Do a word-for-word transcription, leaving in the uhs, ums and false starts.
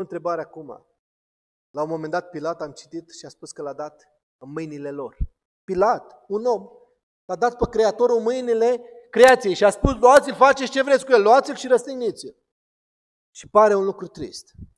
întrebare acum. La un moment dat Pilat, am citit și a spus că l-a dat în mâinile lor. Pilat, un om, l-a dat pe Creatorul în mâinile creației și a spus, luați-l, faceți ce vreți cu el, luați-l și răstigniți-l. Și pare un lucru trist.